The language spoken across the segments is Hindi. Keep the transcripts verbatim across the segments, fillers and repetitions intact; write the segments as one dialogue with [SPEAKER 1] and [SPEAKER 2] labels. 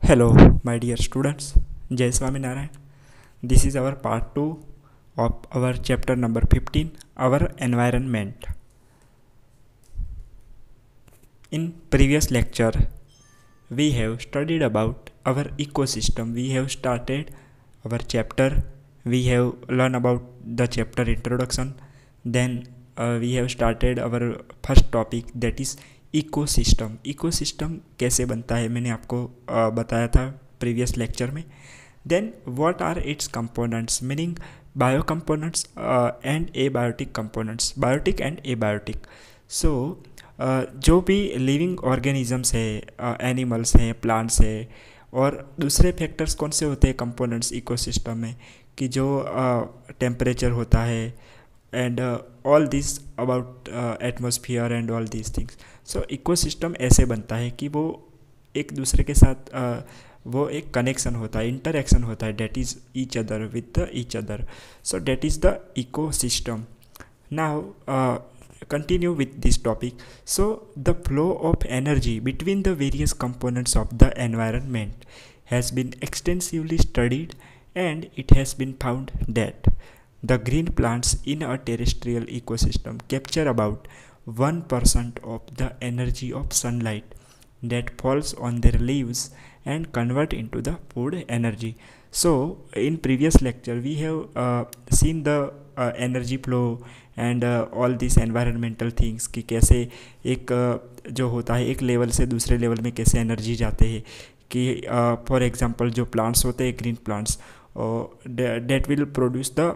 [SPEAKER 1] Hello, my dear students. Jai Swami Narayan. This is our part two of our chapter number fifteen, our environment. In previous lecture, we have studied about our ecosystem. We have started our chapter. We have learned about the chapter introduction. Then uh, we have started our first topic, that is ecosystem. Ecosystem कैसे बनता है मैंने आपको uh, बताया था प्रीवियस लेक्चर में. Then what are its components, meaning bio components and abiotic components, biotic and abiotic. So जो भी लिविंग ऑर्गेनिजम्स है, एनिमल्स हैं, प्लांट्स है, और दूसरे फैक्टर्स कौन से होते हैं कंपोनेंट्स इकोसिस्टम में, कि जो टेम्परेचर uh, होता है and all this about atmosphere and all this things. So ecosystem ऐसे बनता है कि वो एक दूसरे के साथ uh, वो एक कनेक्शन होता है, इंटरेक्शन होता है, that is each other with the each other. So that is the ecosystem. Now continue with this topic. So the flow of energy between the various components of the environment has been extensively studied, and it has been found that the green plants in a terrestrial ecosystem capture about one percent of the energy of sunlight that falls on their leaves and convert into the food energy. So in previous lecture we have uh, seen the uh, energy flow and all this environmental things, कि कैसे एक uh, जो होता है एक लेवल से दूसरे लेवल में कैसे एनर्जी जाते हैं. कि फॉर uh, एग्जांपल जो प्लांट्स होते हैं, green plants, that will produce the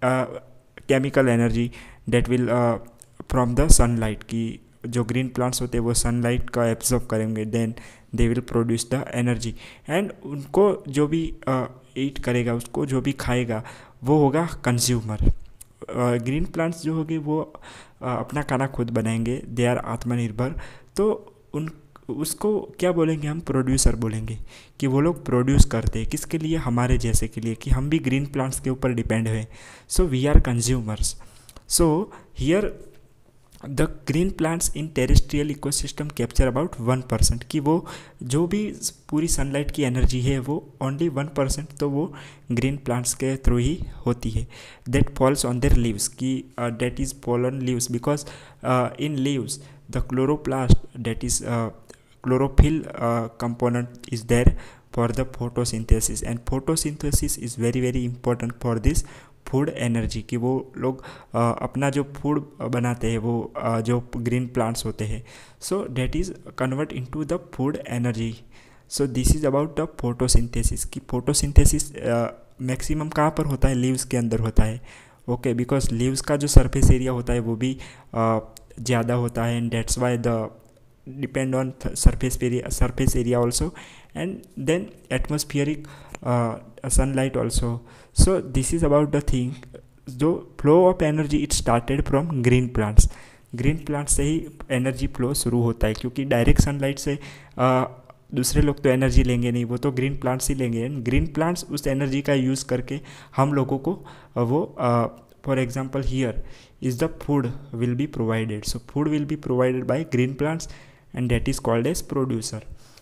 [SPEAKER 1] chemical energy that will from the sunlight. कि जो ग्रीन प्लांट्स होते हैं वो सनलाइट का एब्जॉर्ब करेंगे, then they will produce the energy. And उनको जो भी ईट uh, करेगा, उसको जो भी खाएगा, वो होगा कंज्यूमर. ग्रीन प्लांट्स जो होंगे वो uh, अपना खाना खुद बनाएंगे, दे आर आत्मनिर्भर. तो उन उसको क्या बोलेंगे हम, प्रोड्यूसर बोलेंगे. कि वो लोग प्रोड्यूस करते हैं किसके लिए, हमारे जैसे के लिए, कि हम भी ग्रीन प्लांट्स के ऊपर डिपेंड हैं. So we are consumers. So here the green plants in terrestrial ecosystem capture about one percent. कि वो जो भी पूरी सनलाइट की एनर्जी है वो ओनली वन परसेंट तो वो ग्रीन प्लांट्स के थ्रू ही होती है. That falls on their leaves, कि that is fall on leaves because in leaves the chloroplast that is chlorophyll component is there for the photosynthesis, and photosynthesis is very very important for this food energy. कि वो लोग uh, अपना जो फूड बनाते हैं वो uh, जो ग्रीन प्लांट्स होते हैं, so that is convert into the food energy. So this is about the photosynthesis. कि फोटोसिंथेसिस मैक्सिमम कहाँ पर होता है, लीव्स के अंदर होता है. ओके, बिकॉज लीव्स का जो सरफेस एरिया होता है वो भी ज़्यादा होता है, and that's why the depend on surface area surface area also, and then atmospheric uh, sunlight also. So this is about the thing. जो flow of energy it started from green plants. Green plants से ही एनर्जी फ्लो शुरू होता है, क्योंकि डायरेक्ट सनलाइट से uh, दूसरे लोग तो एनर्जी लेंगे नहीं, वो तो ग्रीन प्लांट्स ही लेंगे. एंड ग्रीन प्लांट्स उस एनर्जी का यूज़ करके हम लोगों को uh, वो for example here is the food will be provided. So food will be provided by green plants, and that is called as producer.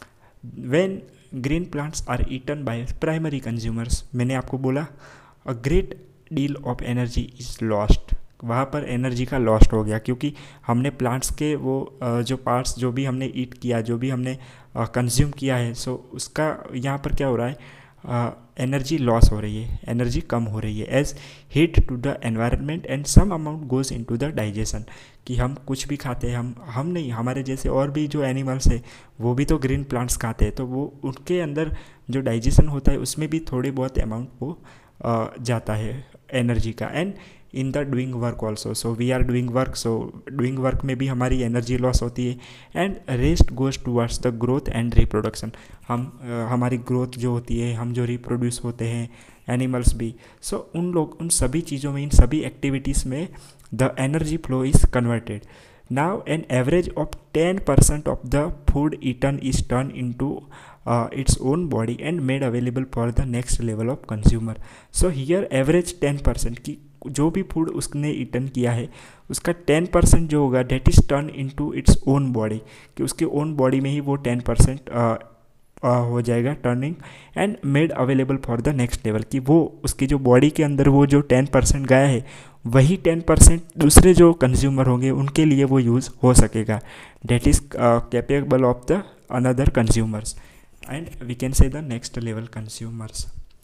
[SPEAKER 1] When green plants are eaten by primary consumers, मैंने आपको बोला a great deal of energy is lost. वहाँ पर एनर्जी का लॉस्ट हो गया, क्योंकि हमने प्लांट्स के वो जो पार्ट्स जो भी हमने ईट किया, जो भी हमने कंज्यूम किया है, सो उसका यहाँ पर क्या हो रहा है, एनर्जी लॉस हो रही है, एनर्जी कम हो रही है as heat to the environment, and some amount goes into the digestion. कि हम कुछ भी खाते हैं, हम हम नहीं, हमारे जैसे और भी जो एनिमल्स है वो भी तो ग्रीन प्लांट्स खाते हैं, तो वो उनके अंदर जो डाइजेशन होता है उसमें भी थोड़ी बहुत अमाउंट वो आ, जाता है एनर्जी का. And in the doing work also, so we are doing work, so doing work में भी हमारी एनर्जी लॉस होती है. And rest goes towards the growth and reproduction. हम uh, हमारी ग्रोथ जो होती है, हम जो रिप्रोड्यूस होते हैं, एनिमल्स भी, सो so, उन लोग उन सभी चीज़ों में, इन सभी एक्टिविटीज़ में the energy flow is converted. Now an average of ten percent of the food eaten is turn into its own body and made available for the next level of consumer. So here average ten percent की जो भी फूड उसने ईटन किया है उसका टेन परसेंट जो होगा that is turn into its own body, कि उसके ओन बॉडी में ही वो टेन परसेंट हो जाएगा turning and made available for the next level, कि वो उसकी जो बॉडी के अंदर वो जो टेन परसेंट गया है वही टेन परसेंट दूसरे जो कंज्यूमर होंगे उनके लिए वो यूज़ हो सकेगा, that is capable of the another consumers and we can say the next level consumers.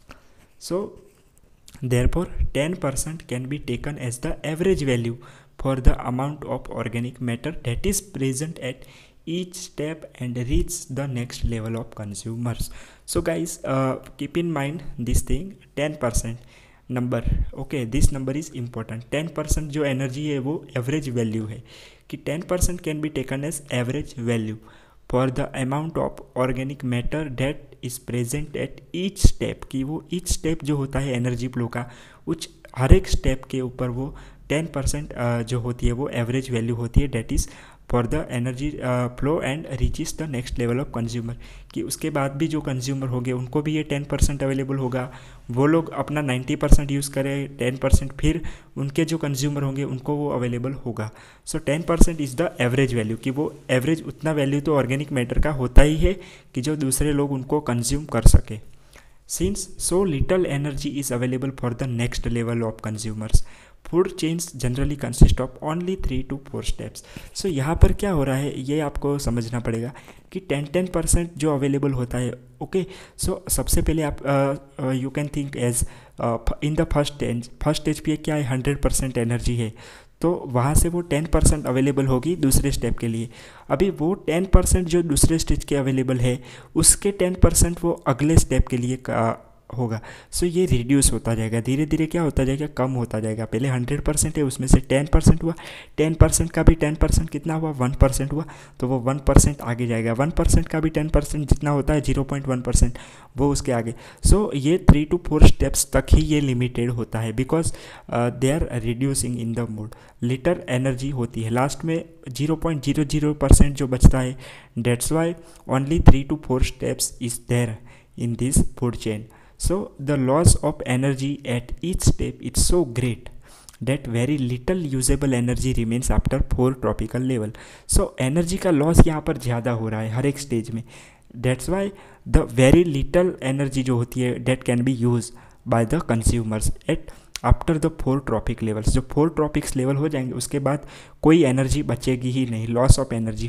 [SPEAKER 1] So therefore ten percent can be taken as the average value for the amount of organic matter that is present at each step and reach the next level of consumers. So guys, uh, keep in mind this thing, ten percent number, okay, this number is important. ten percent जो energy है वो average value है, कि ten percent can be taken as average value for the amount of organic matter that is present at each step, कि वो ईच स्टेप जो होता है एनर्जी फ्लो का, उस हर एक स्टेप के ऊपर वो टेन परसेंट जो होती है वो एवरेज वैल्यू होती है, that is for the energy flow and reaches the next level of consumer, कि उसके बाद भी जो कंज्यूमर होंगे उनको भी ये टेन परसेंट अवेलेबल होगा, वो लोग अपना नाइन्टी परसेंट यूज़ करें, टेन परसेंट फिर उनके जो कंज्यूमर होंगे उनको वो अवेलेबल होगा. So ten percent is the average value, कि वो एवरेज उतना वैल्यू तो ऑर्गेनिक मैटर का होता ही है कि जो दूसरे लोग उनको कंज्यूम कर सके. Since so little energy is available for the next level of consumers, food chains generally consist of only three to four steps. So यहाँ पर क्या हो रहा है ये आपको समझना पड़ेगा कि टेन टेन परसेंट जो अवेलेबल होता है, ओके. सो सबसे पहले आप you can think as in the first stage, first stage पे क्या है, हंड्रेड परसेंट एनर्जी है, तो वहाँ से वो टेन परसेंट अवेलेबल होगी दूसरे स्टेप के लिए. अभी वो टेन परसेंट जो दूसरे स्टेज के अवेलेबल है उसके टेन परसेंट वो अगले स्टेप के लिए होगा. सो so, ये रिड्यूस होता जाएगा, धीरे धीरे क्या होता जाएगा, कम होता जाएगा. पहले हंड्रेड परसेंट है उसमें से टेन परसेंट हुआ, टेन परसेंट का भी टेन परसेंट कितना हुआ, वन परसेंट हुआ, तो वो वन परसेंट आगे जाएगा. वन परसेंट का भी टेन परसेंट जितना होता है जीरो पॉइंट वन परसेंट वो उसके आगे. सो so, ये थ्री टू फोर स्टेप्स तक ही ये लिमिटेड होता है, because they are reducing in the mode. Little energy होती है लास्ट में zero point zero zero percent जो बचता है, that's why only three to four steps is there in this food chain. So the loss of energy at each step is so great that very little usable energy remains after four tropical level. So energy का loss यहाँ पर ज़्यादा हो रहा है हर एक स्टेज में. That's why the very little energy जो होती है that can be used by the consumers at after the four tropic levels. जो four tropics level हो जाएंगे उसके बाद कोई एनर्जी बचेगी ही नहीं, loss of energy.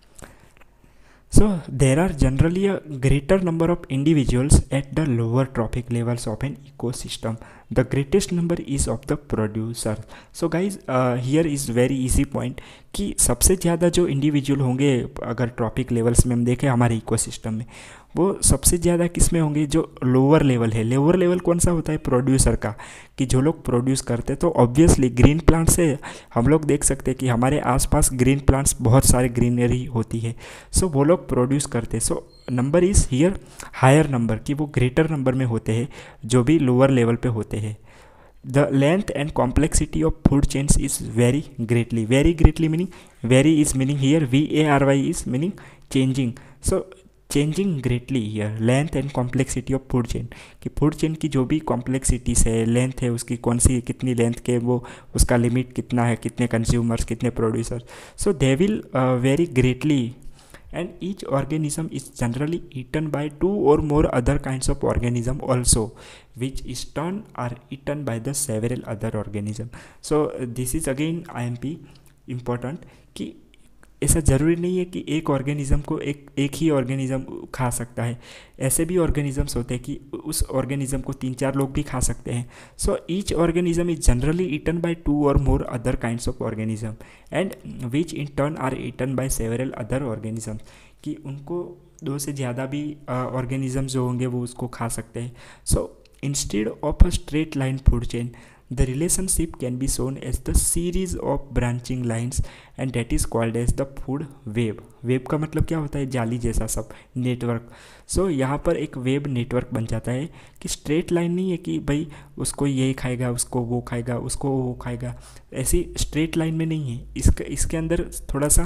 [SPEAKER 1] So there are generally a greater number of individuals at the lower trophic levels of an ecosystem. The greatest number is of the producer. So guys, uh, here is very easy point कि सबसे ज़्यादा जो इंडिविजुअल होंगे अगर ट्रॉपिक लेवल्स में हम देखें हमारे इकोसिस्टम में, वो सबसे ज़्यादा किस में होंगे, जो लोअर लेवल है. लोअर लेवल कौन सा होता है, प्रोड्यूसर का, कि जो लोग प्रोड्यूस करते हैं. तो ऑब्वियसली ग्रीन प्लांट से हम लोग देख सकते हैं कि हमारे आसपास ग्रीन प्लांट्स बहुत सारे ग्रीनरी होती है. सो so, वो लोग प्रोड्यूस करते हैं. So number is here higher number, कि वो ग्रेटर नंबर में होते हैं जो भी लोअर लेवल पे होते हैं. The length and complexity of food chains is very greatly. Very greatly meaning, very is meaning here V A R Y is meaning changing. So changing greatly here. Length and complexity of food chain. कि food chain की जो भी complexities है, length है उसकी कौन सी कितनी length के, वो उसका limit कितना है, कितने consumers, कितने producers. So they will uh, vary greatly. And each organism is generally eaten by two or more other kinds of organism also, which is turn are eaten by the several other organism. So this is again I M P important, कि ऐसा ज़रूरी नहीं है कि एक ऑर्गेनिज़म को एक एक ही ऑर्गेनिज़म खा सकता है. ऐसे भी ऑर्गेनिज़म्स होते हैं कि उस ऑर्गेनिज़म को तीन चार लोग भी खा सकते हैं. So each organism is generally eaten by two or more other kinds of organism and which in turn are eaten by several other organism, कि उनको दो से ज़्यादा भी ऑर्गेनिज़म जो होंगे वो उसको खा सकते हैं. So instead of a straight line food chain, the relationship can be shown as the series of branching lines and that is called as the food web. Web का मतलब क्या होता है, जाली जैसा सब, नेटवर्क. सो so, यहाँ पर एक वेब नेटवर्क बन जाता है कि स्ट्रेट लाइन नहीं है कि भाई उसको ये खाएगा, उसको वो खाएगा, उसको वो खाएगा, ऐसी स्ट्रेट लाइन में नहीं है. इसका इसके अंदर थोड़ा सा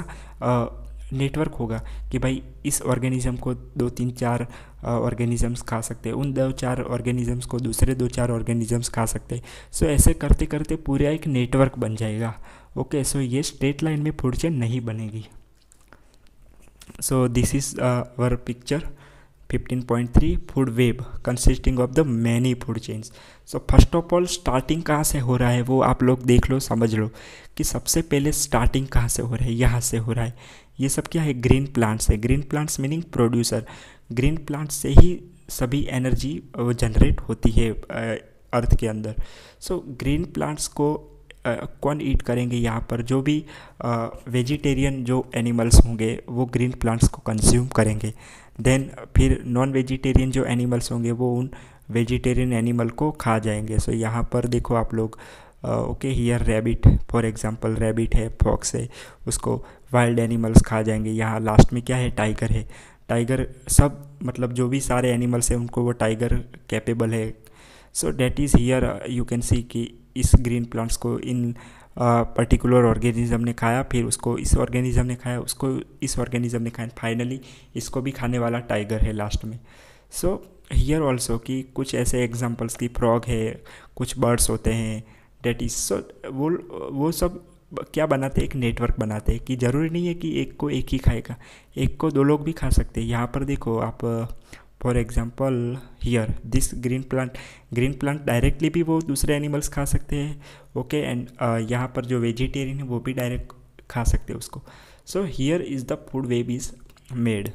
[SPEAKER 1] नेटवर्क होगा कि भाई इस ऑर्गेनिज़म को दो तीन चार ऑर्गेनिज़म्स खा सकते हैं, उन दो चार ऑर्गेनिज़म्स को दूसरे दो चार ऑर्गेनिज़म्स खा सकते हैं. सो so, ऐसे करते करते पूरा एक नेटवर्क बन जाएगा. ओके, सो ये स्ट्रेट लाइन में फूड चेन नहीं बनेगी. So this is our picture. Fifteen point three food web consisting of the many food chains. So first of all starting कहाँ से हो रहा है वो आप लोग देख लो, समझ लो कि सबसे पहले स्टार्टिंग कहाँ से हो रहा है, यहाँ से हो रहा है। ये सब क्या है, ग्रीन प्लांट्स है। Green plants meaning producer. Green plants से ही सभी एनर्जी जनरेट होती है अर्थ के अंदर। सो ग्रीन प्लांट्स को uh, कौन ईट करेंगे, यहाँ पर जो भी वेजिटेरियन uh, जो एनिमल्स होंगे वो ग्रीन प्लांट्स को कंज्यूम करेंगे। देन फिर नॉन वेजिटेरियन जो एनिमल्स होंगे वो उन वेजिटेरियन एनिमल को खा जाएंगे। सो so, यहाँ पर देखो आप लोग, okay here rabbit for example, rabbit है, फॉक्स है, उसको वाइल्ड एनिमल्स खा जाएंगे। यहाँ लास्ट में क्या है, टाइगर है। टाइगर सब मतलब जो भी सारे एनिमल्स हैं उनको वो टाइगर कैपेबल है। So that is here you can see कि इस ग्रीन प्लांट्स को इन पर्टिकुलर ऑर्गेनिज्म ने खाया, फिर उसको इस ऑर्गेनिज्म ने खाया, उसको इस ऑर्गेनिज्म ने खाया, फाइनली इसको भी खाने वाला टाइगर है लास्ट में। सो हियर ऑल्सो कि कुछ ऐसे एग्जांपल्स की फ्रॉग है, कुछ बर्ड्स होते हैं, डेट इज सो वो वो सब क्या बनाते हैं, एक नेटवर्क बनाते हैं कि ज़रूरी नहीं है कि एक को एक ही खाएगा, एक को दो लोग भी खा सकते हैं। यहाँ पर देखो आप, for example here this green plant, green plant directly भी वो दूसरे एनिमल्स खा सकते हैं, ओके। एंड यहाँ पर जो वेजिटेरियन है वो भी डायरेक्ट खा सकते हैं उसको। So here is the food web is made.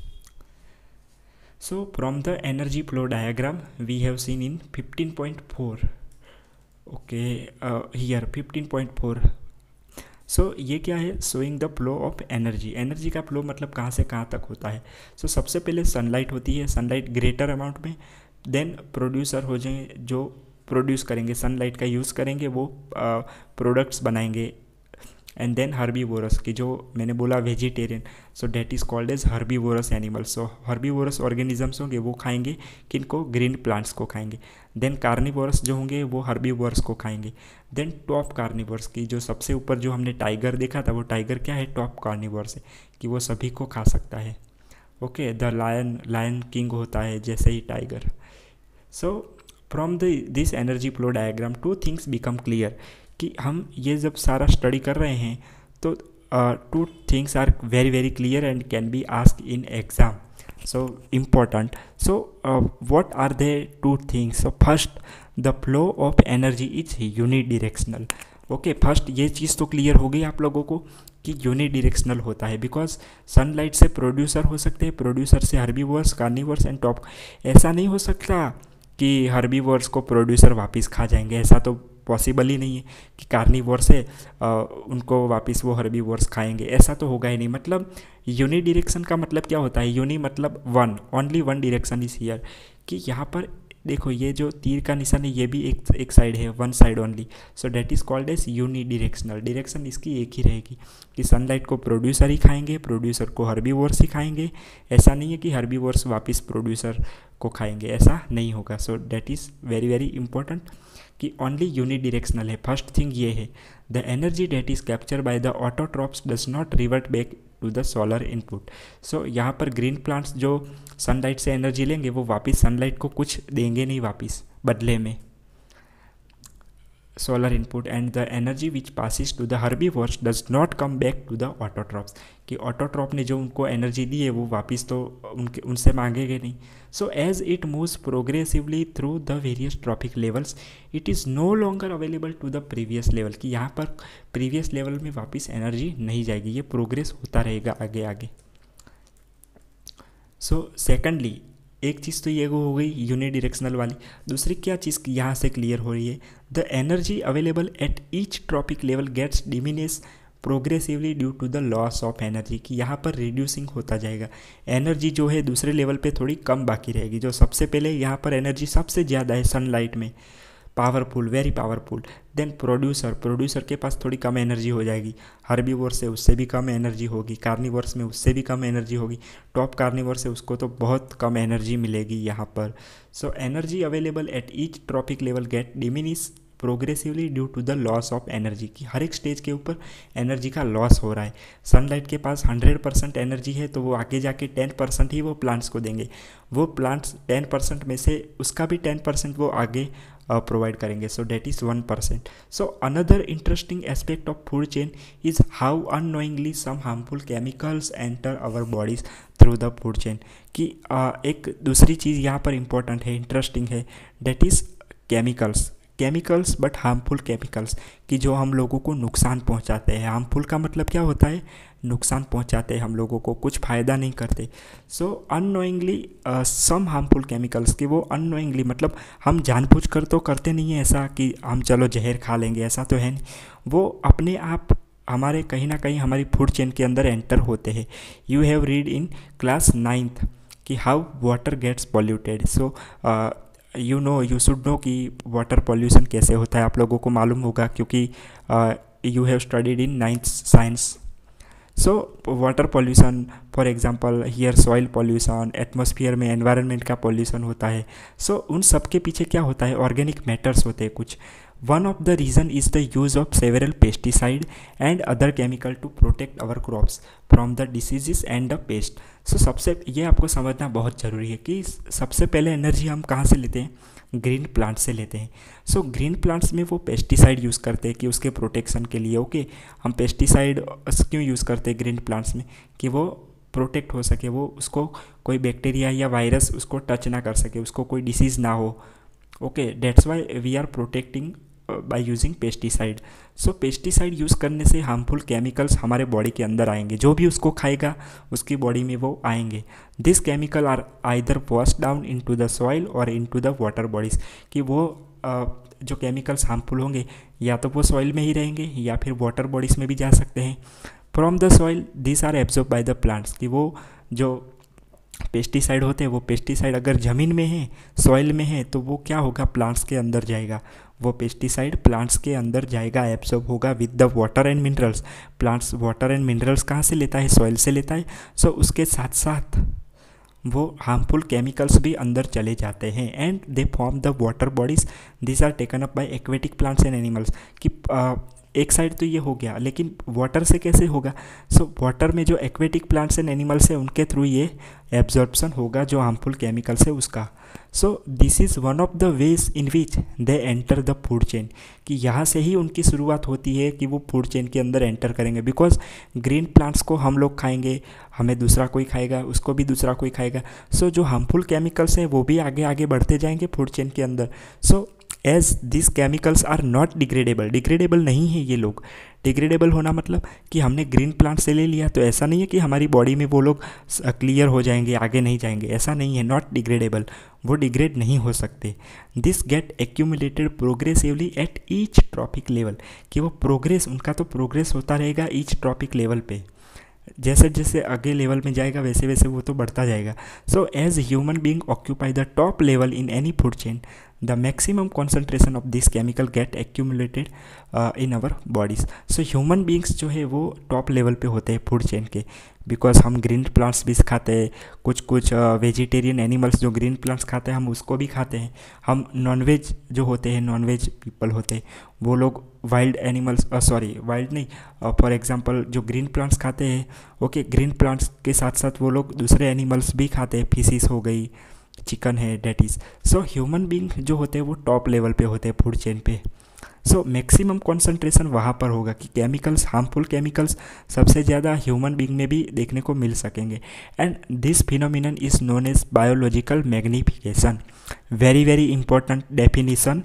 [SPEAKER 1] So from the energy flow diagram we have seen in fifteen point four, okay, uh, here fifteen point four. So so, ये क्या है, showing the flow of energy. Energy का फ्लो मतलब कहाँ से कहाँ तक होता है। सो so, सबसे पहले सनलाइट होती है, सनलाइट ग्रेटर अमाउंट में, देन प्रोड्यूसर हो जाएंगे जो प्रोड्यूस करेंगे, सनलाइट का यूज़ करेंगे, वो प्रोडक्ट्स uh, बनाएंगे। एंड देन हर्बीवोरस की जो मैंने बोला vegetarian, so that is called as herbivorous animals. So herbivorous organisms होंगे वो खाएंगे किनको, ग्रीन प्लांट्स को खाएंगे। देन कार्निवोरस जो होंगे वो हर्बीवोरस को खाएंगे। देन टॉप कार्निवोरस की जो सबसे ऊपर जो हमने टाइगर देखा था, वो टाइगर क्या है, टॉप कार्निवोरस है कि वो सभी को खा सकता है, okay. The lion, lion king होता है जैसे ही tiger. So from the this energy flow diagram two things become clear कि हम ये जब सारा स्टडी कर रहे हैं तो two things are very very clear and can be ask in exam, so important. So what are they two things. So first the flow of energy is unidirectional, okay. First ये चीज़ तो क्लियर हो गई आप लोगों को कि यूनिडिरेक्शनल होता है, बिकॉज सनलाइट से प्रोड्यूसर हो सकते हैं, प्रोड्यूसर से हर्बीवोर्स, कार्निवोर्स एंड टॉप। ऐसा नहीं हो सकता कि हर्बीवोर्स को प्रोड्यूसर वापस खा जाएंगे, ऐसा तो पॉसिबल ही नहीं है कि कार्निवोर्स है आ, उनको वापस वो हर्बीवोर्स खाएंगे, ऐसा तो होगा ही नहीं। मतलब यूनि डायरेक्शन का मतलब क्या होता है, यूनि मतलब one, only one direction is here, कि यहाँ पर देखो ये जो तीर का निशान है ये भी एक एक साइड है, one side only. So that is called as uni directional. Direction इसकी एक ही रहेगी कि सनलाइट को प्रोड्यूसर ही खाएंगे, प्रोड्यूसर को हर्बीवोर्स ही खाएंगे। ऐसा नहीं है कि हर्बीवोर्स वापस प्रोड्यूसर को खाएंगे, ऐसा नहीं होगा। So that is very very important कि ओनली यूनि डायरेक्शनल है। फर्स्ट थिंग ये है, the energy that is capture by the autotrophs does not revert back to the solar input. So यहाँ पर ग्रीन प्लांट्स जो सनलाइट से एनर्जी लेंगे वो वापस सनलाइट को कुछ देंगे नहीं वापस बदले में, solar input. And the energy which passes to the herbivores does not come back to the autotrophs, कि ऑटोट्रॉप ने जो उनको एनर्जी दी है वो वापस तो उनके उनसे मांगेंगे नहीं। So as it moves progressively through the various trophic levels it is no longer available to the previous level, कि यहाँ पर प्रीवियस लेवल में वापस एनर्जी नहीं जाएगी, ये प्रोग्रेस होता रहेगा आगे आगे। सो सेकेंडली एक चीज़ तो ये हो गई यूनि डायरेक्शनल वाली। दूसरी क्या चीज़ यहाँ से क्लियर हो रही है, the energy available at each trophic level gets diminish progressively due to the loss of energy, कि यहाँ पर रिड्यूसिंग होता जाएगा। एनर्जी जो है दूसरे लेवल पे थोड़ी कम बाकी रहेगी। जो सबसे पहले यहाँ पर एनर्जी सबसे ज़्यादा है सनलाइट में, powerful, very powerful. Then producer, producer के पास थोड़ी कम एनर्जी हो जाएगी, हर्बीवोर्स से उससे भी कम एनर्जी होगी, कार्निवोर्स में उससे भी कम एनर्जी होगी, टॉप कार्निवोर से उसको तो बहुत कम एनर्जी मिलेगी यहाँ पर। So energy available at each trophic level get diminish progressively due to the loss of energy, की हर एक स्टेज के ऊपर एनर्जी का लॉस हो रहा है। सनलाइट के पास हंड्रेड परसेंट एनर्जी है तो वो आगे जाके टेन परसेंट ही वो प्लांट्स को देंगे, वो प्लांट्स टेन परसेंट में से उसका भी टेन परसेंट वो आगे प्रोवाइड करेंगे. So that is one percent. So another interesting aspect of food chain is how unknowingly some harmful chemicals enter our bodies through the food chain. कि uh, एक दूसरी चीज़ यहाँ पर इंपॉर्टेंट है, इंटरेस्टिंग है, that is chemicals. Chemicals but harmful chemicals, कि जो हम लोगों को नुकसान पहुंचाते हैं. हार्मफुल का मतलब क्या होता है? नुकसान पहुंचाते हैं हम लोगों को, कुछ फ़ायदा नहीं करते. So unknowingly some harmful chemicals, कि वो अननोइंगली मतलब हम जानबूझकर तो करते नहीं हैं ऐसा कि हम चलो जहर खा लेंगे, ऐसा तो है नहीं. वो अपने आप हमारे कहीं ना कहीं हमारी फूड चेन के अंदर एंटर होते हैं. You have read in class ninth कि how water gets polluted. So you know you should know कि वाटर पॉल्यूशन कैसे होता है. आप लोगों को मालूम होगा क्योंकि you have studied in ninth science. So water pollution, for example here soil pollution, atmosphere में एनवायरनमेंट का पॉल्यूशन होता है. सो so, उन सब के पीछे क्या होता है? ऑर्गेनिक मैटर्स होते हैं कुछ. One of the reason is the use of several pesticide and other chemical to protect our crops from the diseases and the pest. So सबसे ये आपको समझना बहुत ज़रूरी है कि सबसे पहले एनर्जी हम कहाँ से लेते हैं? ग्रीन प्लांट से लेते हैं. सो ग्रीन प्लांट्स में वो पेस्टिसाइड यूज़ करते हैं कि उसके प्रोटेक्शन के लिए. Okay okay? हम पेस्टिसाइड क्यों यूज़ करते हैं ग्रीन प्लांट्स में? कि वो प्रोटेक्ट हो सके, वो उसको कोई बैक्टीरिया या वायरस उसको टच ना कर सके, उसको कोई डिसीज़ ना हो. Okay, that's why we are protecting by using pesticide. So pesticide use करने से हार्मफुल केमिकल्स हमारे बॉडी के अंदर आएंगे. जो भी उसको खाएगा उसकी बॉडी में वो आएंगे. This chemical are either wash down into the soil or into the water bodies. कि वो uh, जो केमिकल्स हार्मफुल होंगे या तो वो सॉइल में ही रहेंगे या फिर वाटर बॉडीज़ में भी जा सकते हैं. From the soil this are absorb by the plants. कि वो जो पेस्टिसाइड होते हैं वो पेस्टिसाइड अगर ज़मीन में है, सॉइल में है, तो वो क्या होगा? प्लांट्स के अंदर जाएगा. वो पेस्टिसाइड प्लांट्स के अंदर जाएगा, एब्जॉर्ब होगा with the water and minerals. Plants water and minerals कहाँ से लेता है? सॉइल से लेता है. सो so, उसके साथ साथ वो हार्मफुल केमिकल्स भी अंदर चले जाते हैं and they form the water bodies. This are taken up by aquatic plants and animals. कि uh, एक साइड तो ये हो गया, लेकिन वाटर से कैसे होगा? सो so, वाटर में जो एक्वेटिक प्लांट्स एंड एनिमल्स है उनके थ्रू ये एब्जॉर्प्शन होगा जो हार्मफुल केमिकल्स है उसका. So this is one of the ways in which they enter the food chain. कि यहाँ से ही उनकी शुरुआत होती है कि वो फूड चेन के अंदर एंटर करेंगे. बिकॉज ग्रीन प्लांट्स को हम लोग खाएंगे, हमें दूसरा कोई खाएगा, उसको भी दूसरा कोई खाएगा. सो so, जो हार्मफुल केमिकल्स हैं वो भी आगे आगे बढ़ते जाएंगे फूड चेन के अंदर. So so, as this chemicals are not degradable. Degradable नहीं है ये लोग. डिग्रेडेबल होना मतलब कि हमने ग्रीन प्लांट से ले लिया तो ऐसा नहीं है कि हमारी बॉडी में वो लोग क्लियर हो जाएंगे, आगे नहीं जाएंगे, ऐसा नहीं है. नॉट डिग्रेडेबल, वो डिग्रेड नहीं हो सकते. This get accumulated progressively at each trophic level. कि वो प्रोग्रेस, उनका तो प्रोग्रेस होता रहेगा ईच ट्रॉपिक लेवल पे. जैसे जैसे आगे लेवल में जाएगा वैसे वैसे वो तो बढ़ता जाएगा. So as human being occupy the top level in any food chain, the maximum concentration of this chemical get accumulated in our bodies. So human beings जो है वो टॉप लेवल पे होते हैं फूड चेन के. बिकॉज हम ग्रीन प्लांट्स भी खाते हैं, कुछ कुछ वेजिटेरियन एनिमल्स जो ग्रीन प्लांट्स खाते हैं हम उसको भी खाते हैं. हम नॉनवेज जो होते हैं, नॉनवेज पीपल होते हैं, वो लोग वाइल्ड एनिमल्स, सॉरी वाइल्ड नहीं, फॉर एग्जांपल जो ग्रीन प्लांट्स खाते हैं, ओके, ग्रीन प्लांट्स के साथ साथ वो लोग दूसरे एनिमल्स भी खाते हैं. फिशिस हो गई, चिकन है, that is. So human being जो होते हैं वो टॉप लेवल पे होते हैं फूड चेन पे. सो मैक्सिमम कॉन्सेंट्रेशन वहाँ पर होगा कि केमिकल्स, हार्मफुल केमिकल्स सबसे ज़्यादा ह्यूमन बींग में भी देखने को मिल सकेंगे. And this phenomenon is known as biological magnification. Very very important definition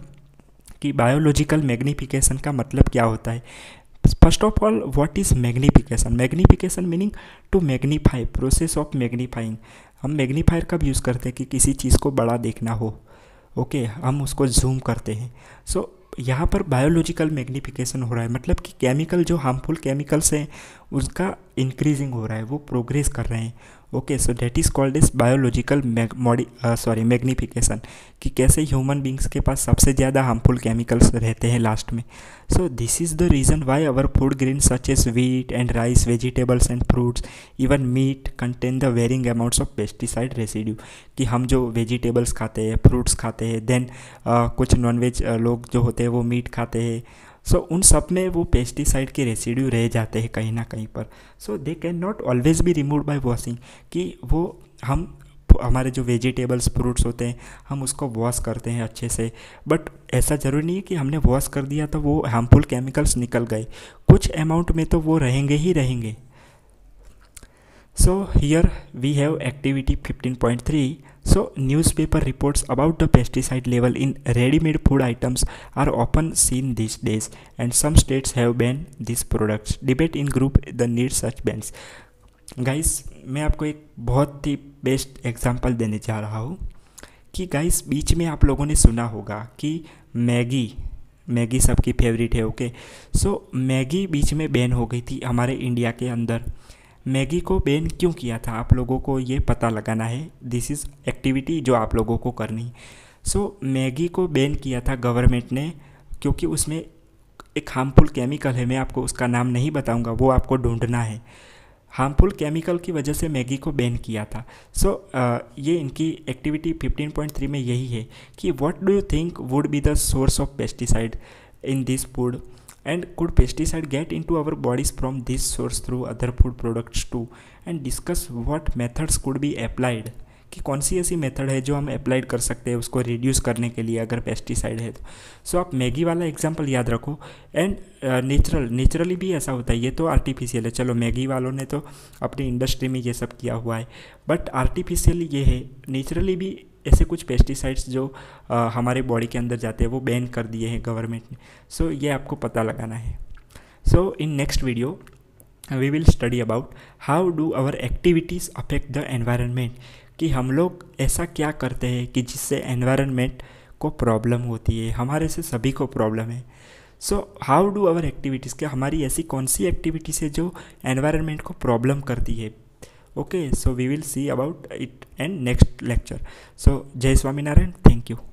[SPEAKER 1] कि बायोलॉजिकल मैग्नीफिकेशन का मतलब क्या होता है. First of all, what is magnification? Magnification meaning to magnify, process of magnifying. हम मैग्नीफायर कब यूज़ करते हैं कि किसी चीज़ को बड़ा देखना हो, ओके okay, हम उसको जूम करते हैं. सो so, यहाँ पर बायोलॉजिकल मैग्नीफिकेशन हो रहा है, मतलब कि केमिकल जो हार्मफुल केमिकल्स हैं उसका इंक्रीजिंग हो रहा है, वो प्रोग्रेस कर रहे हैं. Okay, so that is called is biological मॉडी सॉरी मैग्नीफिकेशन. कि कैसे ह्यूमन बींग्स के पास सबसे ज़्यादा हार्मफुल केमिकल्स रहते हैं लास्ट में. So this is the reason why our food grain such as wheat and rice, vegetables and fruits, even meat contain the varying amounts of pesticide residue. कि हम जो वेजिटेबल्स खाते हैं, फ्रूट्स खाते हैं, देन uh, कुछ नॉनवेज uh, लोग जो होते हैं वो मीट खाते हैं. सो so, उन सब में वो पेस्टिसाइड के रेसिड्यू रह जाते हैं कहीं ना कहीं पर. So they can not always be remove by washing. कि वो हम हमारे जो वेजिटेबल्स फ्रूट्स होते हैं हम उसको वॉश करते हैं अच्छे से, बट ऐसा ज़रूरी नहीं है कि हमने वॉश कर दिया तो वो हार्मफुल केमिकल्स निकल गए, कुछ अमाउंट में तो वो रहेंगे ही रहेंगे। So here we have activity fifteen point three. So newspaper reports about the pesticide level in ready-made food items are often seen these days, and some states have banned these products. Debate in group the need such bans. Guys, मैं आपको एक बहुत ही बेस्ट एग्जांपल देने जा रहा हूँ कि गाइस बीच में आप लोगों ने सुना होगा कि मैगी मैगी सबकी फेवरेट है। ओके, सो मैगी बीच में बैन हो गई थी हमारे इंडिया के अंदर। मैगी को बैन क्यों किया था आप लोगों को ये पता लगाना है। दिस इज़ एक्टिविटी जो आप लोगों को करनी। सो so, मैगी को बैन किया था गवर्नमेंट ने क्योंकि उसमें एक हार्मफुल केमिकल है, मैं आपको उसका नाम नहीं बताऊंगा, वो आपको ढूंढना है। हार्मफुल केमिकल की वजह से मैगी को बैन किया था। सो so, uh, ये इनकी एक्टिविटी फिफ्टीन पॉइंट थ्री में यही है कि what do you think would be the source of pesticide in this food and could pesticide get into our bodies from this source through other food products too, and discuss what methods could be applied, कि कौन सी ऐसी मेथड है जो हम अप्लाइड कर सकते हैं उसको रिड्यूस करने के लिए अगर पेस्टिसाइड है तो। सो so, आप मैगी वाला एग्जांपल याद रखो। एंड नेचुरल नेचुरली भी ऐसा होता है, ये तो आर्टिफिशियल है। चलो मैगी वालों ने तो अपनी इंडस्ट्री में ये सब किया हुआ है, बट आर्टिफिशियल ये है, नेचुरली भी ऐसे कुछ पेस्टिसाइड्स जो आ, हमारे बॉडी के अंदर जाते हैं वो बैन कर दिए हैं गवर्नमेंट ने। सो so, ये आपको पता लगाना है। So in next video we will study about how do our activities affect the environment, कि हम लोग ऐसा क्या करते हैं कि जिससे एनवायरनमेंट को प्रॉब्लम होती है, हमारे से सभी को प्रॉब्लम है। So how do our activities, क्या हमारी ऐसी कौन सी एक्टिविटीज़ है जो एनवायरनमेंट को प्रॉब्लम करती है। Okay, so we will see about it in next lecture. So Jai Swaminarayan, thank you.